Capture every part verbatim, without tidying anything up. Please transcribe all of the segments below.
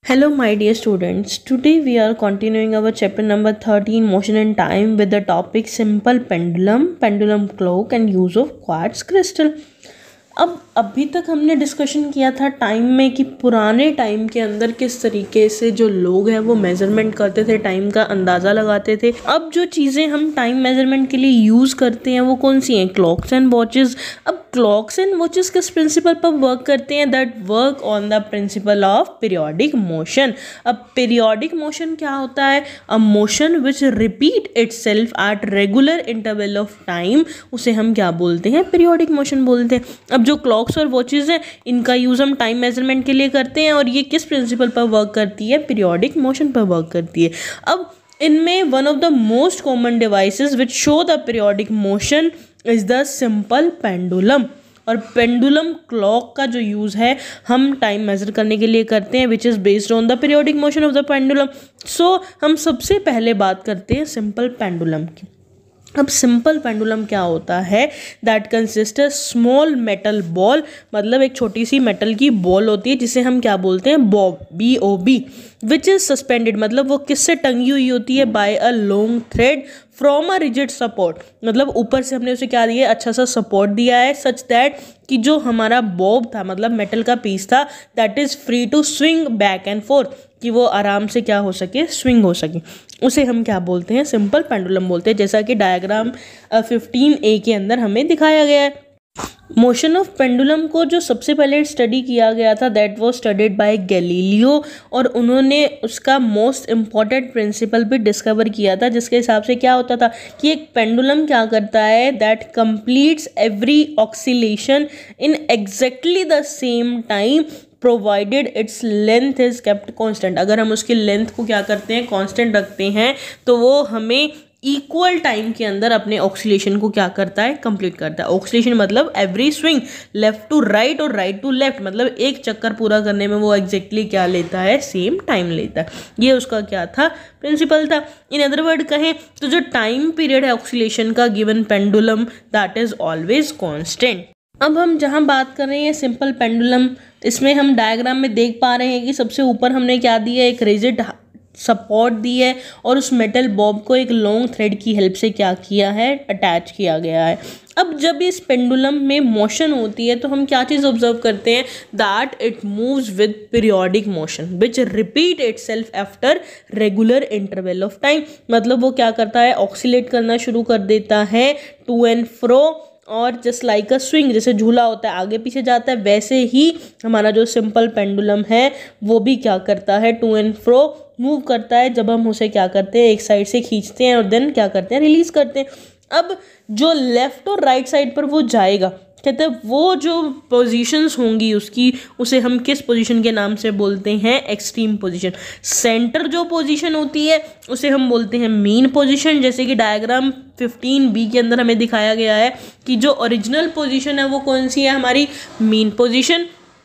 Hello, my dear students. Today we are continuing our chapter number thirteen, Motion and Time, with the topic Simple Pendulum, Pendulum Clock and Use of Quartz Crystal. अब अभी तक हमने discussion किया था time में कि पुराने time के अंदर किस तरीके से जो लोग हैं वो मेजरमेंट करते थे, टाइम का अंदाज़ा लगाते थे। अब जो चीज़ें हम टाइम मेजरमेंट के लिए यूज़ करते हैं वो कौन सी हैं? Clocks and watches. अब क्लॉक्स एंड वॉचेस किस प्रिंसिपल पर वर्क करते हैं? That work on the principle of periodic motion. अब पीरियोडिक मोशन क्या होता है? A motion which repeat itself at regular interval of time, उसे हम क्या बोलते हैं? पीरियोडिक मोशन बोलते हैं। अब जो क्लॉक्स और वॉचेस हैं इनका यूज़ हम टाइम मेजरमेंट के लिए करते हैं और ये किस प्रिंसिपल पर वर्क करती है? पीरियोडिक मोशन पर वर्क करती है। अब इनमें one of the most common devices which show the periodic motion is the simple pendulum. और पेंडुलम क्लॉक का जो यूज़ है हम टाइम मेजर करने के लिए करते हैं which is based on the periodic motion of the pendulum. So हम सबसे पहले बात करते हैं सिंपल पेंडुलम की। अब सिंपल पेंडुलम क्या होता है? That consist a small metal ball, मतलब एक छोटी सी मेटल की बॉल होती है जिसे हम क्या बोलते हैं? Bob, B O B, which is suspended, मतलब वो किससे टंगी हुई होती है? By a long thread from a rigid support, मतलब ऊपर से हमने उसे क्या दिया है? अच्छा सा सपोर्ट दिया है सच दैट कि जो हमारा बॉब था, मतलब मेटल का पीस था, that is free to swing back and forth, कि वो आराम से क्या हो सके? स्विंग हो सके। उसे हम क्या बोलते हैं? सिंपल पेंडुलम बोलते हैं, जैसा कि डायग्राम फिफ्टीन ए के अंदर हमें दिखाया गया है। मोशन ऑफ पेंडुलम को जो सबसे पहले स्टडी किया गया था that was studied by Galileo, और उन्होंने उसका मोस्ट इम्पॉर्टेंट प्रिंसिपल भी डिस्कवर किया था, जिसके हिसाब से क्या होता था कि एक पेंडुलम क्या करता है? That completes every oscillation in exactly the same time provided its length is kept constant. अगर हम उसकी लेंथ को क्या करते हैं? कॉन्स्टेंट रखते हैं, तो वो हमें इक्वल टाइम के अंदर अपने ऑक्सीलेशन को क्या करता है? कंप्लीट करता है। ऑक्सीलेशन मतलब every swing, left to right और राइट टू लेफ्ट, मतलब एक चक्कर पूरा करने में वो एग्जैक्टली क्या लेता है? सेम टाइम लेता है। ये उसका क्या था? प्रिंसिपल था। इन अदर वर्ड कहें तो जो टाइम पीरियड है ऑक्सीलेशन का given pendulum, that is always constant. अब हम जहाँ बात कर रहे हैं सिंपल पेंडुलम, इसमें हम डायग्राम में देख पा रहे हैं कि सबसे ऊपर हमने क्या दिया? एक रिजिड सपोर्ट दी है और उस मेटल बॉब को एक लॉन्ग थ्रेड की हेल्प से क्या किया है? अटैच किया गया है। अब जब इस पेंडुलम में मोशन होती है तो हम क्या चीज़ ऑब्जर्व करते हैं? That it moves with periodic motion which repeat itself after regular interval of time, मतलब वो क्या करता है? ऑक्सीलेट करना शुरू कर देता है टू एंड फ्रो, और जस्ट लाइक अ स्विंग, जैसे झूला होता है आगे पीछे जाता है, वैसे ही हमारा जो सिंपल पेंडुलम है वो भी क्या करता है? टू एंड फ्रो मूव करता है। जब हम उसे क्या करते हैं? एक साइड से खींचते हैं और देन क्या करते हैं? रिलीज करते हैं। अब जो लेफ्ट और राइट साइड पर वो जाएगा, कहते हैं वो जो पोजीशंस होंगी उसकी, उसे हम किस पोजीशन के नाम से बोलते हैं? Extreme position. सेंटर जो पोजीशन होती है उसे हम बोलते हैं मीन पोजीशन, जैसे कि डायग्राम फिफ्टीन बी के अंदर हमें दिखाया गया है कि जो ओरिजिनल पोजीशन है वो कौन सी है? हमारी मीन पोजीशन।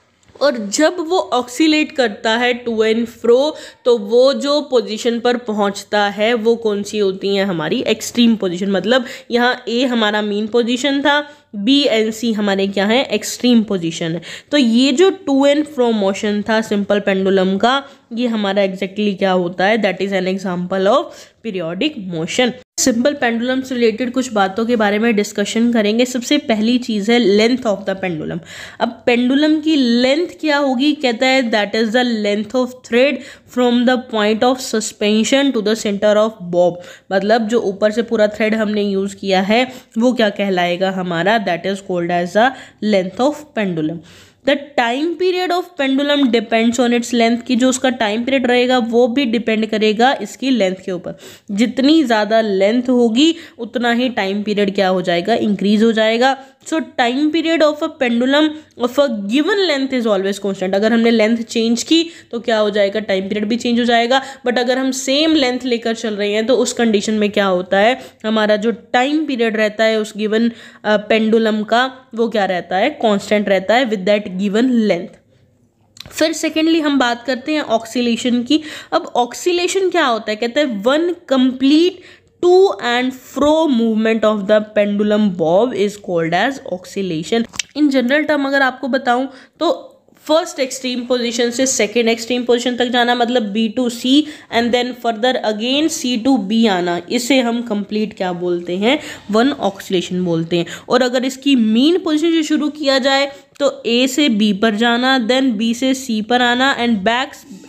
और जब वो ऑक्सीलेट करता है टू एंड फ्रो, तो वो जो पोजीशन पर पहुंचता है वो कौन सी होती है? हमारी एक्सट्रीम पोजीशन। मतलब यहाँ ए हमारा मीन पोजीशन था, बी एंड सी हमारे क्या है? एक्सट्रीम पोजीशन है। तो ये जो टू एंड फ्रो मोशन था सिंपल पेंडुलम का, ये हमारा एग्जैक्टली क्या होता है? That is an example of periodic motion. Simple pendulum से रिलेटेड कुछ बातों के बारे में डिस्कशन करेंगे। सबसे पहली चीज़ है लेंथ ऑफ द पेंडुलम। अब पेंडुलम की लेंथ क्या होगी? कहता है that is the length of thread from the point of suspension to the centre of bob, मतलब जो ऊपर से पूरा थ्रेड हमने यूज़ किया है वो क्या कहलाएगा हमारा? That is called as the length of pendulum. The time period of pendulum depends on its length, की जो उसका टाइम पीरियड रहेगा वो भी डिपेंड करेगा इसकी लेंथ के ऊपर। जितनी ज़्यादा लेंथ होगी उतना ही टाइम पीरियड क्या हो जाएगा? इंक्रीज हो जाएगा। So time period of a pendulum of a given length is always constant. अगर हमने लेंथ चेंज की तो क्या हो जाएगा? टाइम पीरियड भी चेंज हो जाएगा। बट अगर हम सेम लेंथ लेकर चल रहे हैं तो उस कंडीशन में क्या होता है? हमारा जो टाइम पीरियड रहता है उस गिवन पेंडुलम का वो क्या रहता है? कॉन्स्टेंट रहता है विद दैट गिवन लेंथ। फिर सेकेंडली हम बात करते हैं ऑक्सीलेशन की। अब ऑक्सीलेशन क्या होता है? कहते हैं one complete to and fro movement of the pendulum bob is called as oscillation. In general term अगर आपको बताऊं तो फर्स्ट एक्सट्रीम पोजीशन से सेकेंड एक्सट्रीम पोजीशन तक जाना, मतलब B to C and then further again C to B आना, इसे हम कंप्लीट क्या बोलते हैं, वन ऑक्सीलेशन बोलते हैं। और अगर इसकी मीन पोजीशन से शुरू किया जाए तो ए से बी पर जाना, देन बी से सी पर आना एंड बैक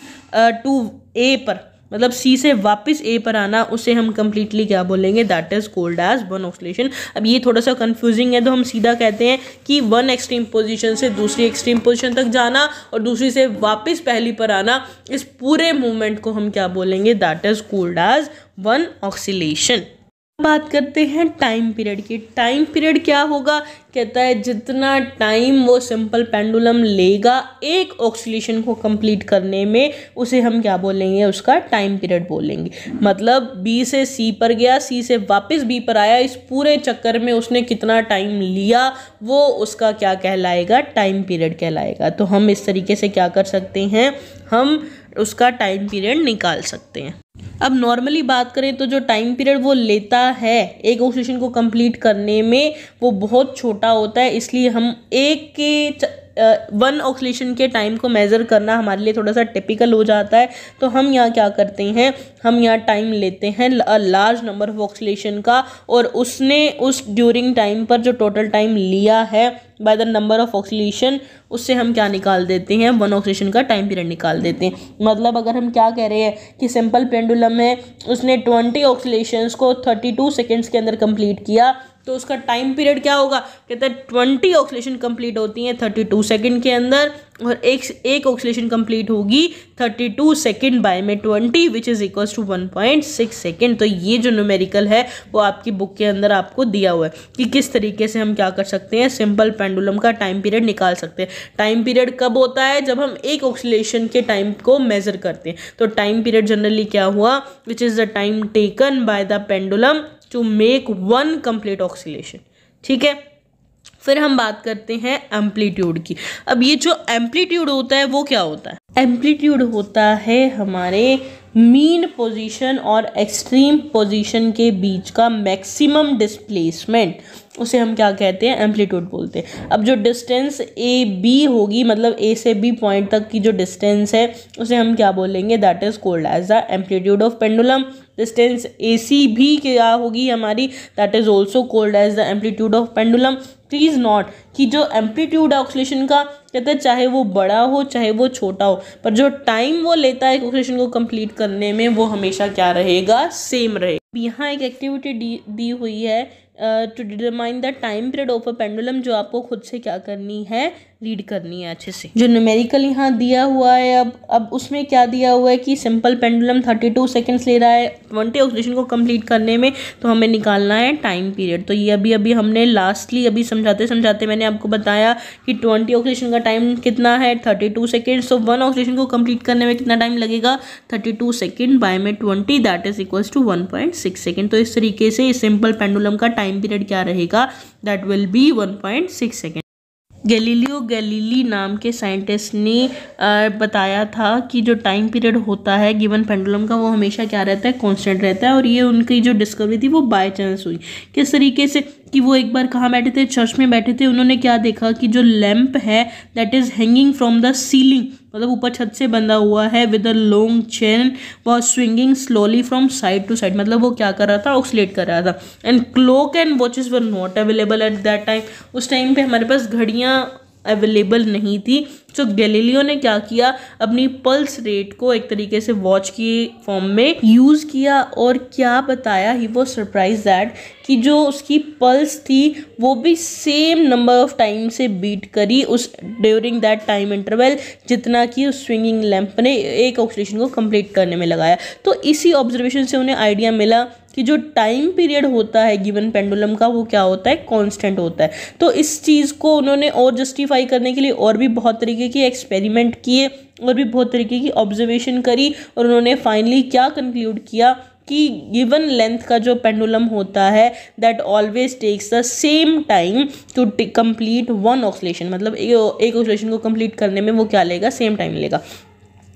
टू ए पर, मतलब सी से वापस ए पर आना, उसे हम कंप्लीटली क्या बोलेंगे, that is called as one oscillation. अब ये थोड़ा सा कंफ्यूजिंग है तो हम सीधा कहते हैं कि वन एक्सट्रीम पोजीशन से दूसरी एक्सट्रीम पोजीशन तक जाना और दूसरी से वापस पहली पर आना, इस पूरे मूवमेंट को हम क्या बोलेंगे, that is called as one oscillation. बात करते हैं टाइम पीरियड की। टाइम पीरियड क्या होगा, कहता है जितना टाइम वो सिंपल पेंडुलम लेगा एक ऑक्सीलेशन को कंप्लीट करने में, उसे हम क्या बोलेंगे, उसका टाइम पीरियड बोलेंगे। मतलब बी से सी पर गया, सी से वापस बी पर आया, इस पूरे चक्कर में उसने कितना टाइम लिया, वो उसका क्या कहलाएगा, टाइम पीरियड कहलाएगा। तो हम इस तरीके से क्या कर सकते हैं, हम उसका टाइम पीरियड निकाल सकते हैं। अब नॉर्मली बात करें तो जो टाइम पीरियड वो लेता है एक ऑक्सीलेशन को कंप्लीट करने में, वो बहुत छोटा होता है, इसलिए हम एक के वन ऑक्सीलेशन के टाइम को मेज़र करना हमारे लिए थोड़ा सा टिपिकल हो जाता है। तो हम यहाँ क्या करते हैं, हम यहाँ टाइम लेते हैं लार्ज नंबर ऑफ ऑक्सीलेशन का, और उसने उस ड्यूरिंग टाइम पर जो टोटल टाइम लिया है by the number of oscillation, उससे हम क्या निकाल देते हैं, वन ऑक्सीलेशन का टाइम पीरियड निकाल देते हैं। मतलब अगर हम क्या कह रहे हैं कि सिंपल पेंडुलम है, उसने ट्वेंटी ऑक्सीलेशंस को थर्टी टू सेकेंड्स के अंदर कंप्लीट किया, तो उसका टाइम पीरियड क्या होगा, कहते हैं ट्वेंटी ऑक्सीलेशन कंप्लीट होती हैं थर्टी टू सेकेंड के अंदर, और एक एक ऑक्सीलेशन कंप्लीट होगी थर्टी टू सेकेंड बाय में twenty which is equals to one point six second. तो ये जो न्यूमेरिकल है वो आपकी बुक के अंदर आपको दिया हुआ है कि किस तरीके से हम क्या कर सकते हैं, सिंपल पेंडुलम का टाइम पीरियड निकाल सकते हैं। टाइम पीरियड कब होता है, जब हम एक ऑक्सीलेशन के टाइम को मेजर करते हैं। तो टाइम पीरियड जनरली क्या हुआ, which is the time taken by the pendulum to make one complete oscillation. ठीक है, फिर हम बात करते हैं एम्पलीट्यूड की। अब ये जो एम्पलीट्यूड होता है वो क्या होता है, एम्पलीट्यूड होता है हमारे मीन पोजीशन और एक्सट्रीम पोजीशन के बीच का मैक्सिमम डिस्प्लेसमेंट, उसे हम क्या कहते हैं, एम्पलीट्यूड बोलते हैं। अब जो डिस्टेंस ए बी होगी, मतलब ए से बी पॉइंट तक की जो डिस्टेंस है, उसे हम क्या बोलेंगे, that is called as the amplitude of pendulum. Distance A C भी क्या होगी हमारी, that is also called as the amplitude of pendulum. Please note कि जो एम्पलीट्यूड है ऑक्सीलेशन का, कहते हैं चाहे वो बड़ा हो चाहे वो छोटा हो, पर जो टाइम वो लेता है ऑक्सीलेशन को कंप्लीट करने में, वो हमेशा क्या रहेगा, सेम रहेगा। यहाँ एक एक्टिविटी दी दी हुई है to determine the time period of a pendulum, जो आपको खुद से क्या करनी है, रीड करनी है अच्छे से। जो न्यूमेरिकल यहाँ दिया हुआ है, अब अब उसमें क्या दिया हुआ है कि simple pendulum thirty two seconds ले रहा है ट्वेंटी ऑक्सीलेशन को कंप्लीट करने में, तो हमें निकालना है टाइम पीरियड। तो ये अभी अभी हमने लास्टली अभी समझाते समझाते मैंने आपको बताया कि ट्वेंटी ऑक्सीलेशन का टाइम कितना है, थर्टी टू सेकेंड्स। तो वन ऑक्सीलेशन को कंप्लीट करने में कितना टाइम लगेगा, थर्टी टू सेकेंड बाय में twenty, that is equals to one point six second. तो इस तरीके से सिंपल पेंडुलम का टाइम पीरियड क्या रहेगा, that will be one point six second. Galileo Galilei नाम के साइंटिस्ट ने बताया था कि जो टाइम पीरियड होता है गिवन पेंडुलम का, वो हमेशा क्या रहता है, कांस्टेंट रहता है। और ये उनकी जो डिस्कवरी थी वो बाय चांस हुई। किस तरीके से कि वो एक बार कहाँ बैठे थे, चर्च में बैठे थे। उन्होंने क्या देखा कि जो लैंप है that is hanging from the ceiling, मतलब ऊपर छत से बंधा हुआ है, with a long chain, was swinging slowly from side to side, मतलब वो क्या कर रहा था, ऑक्सीलेट कर रहा था। And clock and watches were not available at that time, उस टाइम पे हमारे पास घड़ियाँ अवेलेबल नहीं थी। तो गैलीलियो ने क्या किया, अपनी पल्स रेट को एक तरीके से वॉच की फॉर्म में यूज़ किया, और क्या बताया, ही वो सरप्राइज दैट कि जो उसकी पल्स थी वो भी सेम नंबर ऑफ टाइम से बीट करी उस ड्यूरिंग दैट टाइम इंटरवल, जितना कि उस स्विंगिंग लैंप ने एक ऑक्सीलेशन को कंप्लीट करने में लगाया। तो इसी ऑब्जर्वेशन से उन्हें आइडिया मिला कि जो टाइम पीरियड होता है गिवन पेंडुलम का, वो क्या होता है, कांस्टेंट होता है। तो इस चीज़ को उन्होंने और जस्टिफाई करने के लिए और भी बहुत तरीके की एक्सपेरिमेंट किए, और भी बहुत तरीके की ऑब्जर्वेशन करी, और उन्होंने फाइनली क्या कंक्लूड किया कि गिवन लेंथ का जो पेंडुलम होता है that always takes the same time to complete one oscillation, मतलब एक ऑक्सीलेशन को कंप्लीट करने में वो क्या लेगा, सेम टाइम लेगा।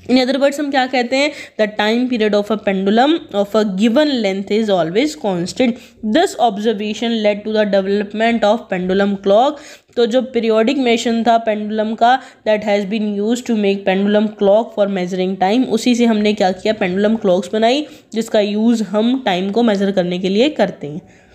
इन अदर वर्ड्स हम क्या कहते हैं, the time period of a pendulum of a given length is always constant. This observation led to the development of pendulum clock. तो जो पीरियोडिक मेशन था पेंडुलम का, that has been use to make pendulum clock for measuring time, उसी से हमने क्या किया, pendulum clocks बनाई जिसका यूज़ हम टाइम को मेजर करने के लिए करते हैं।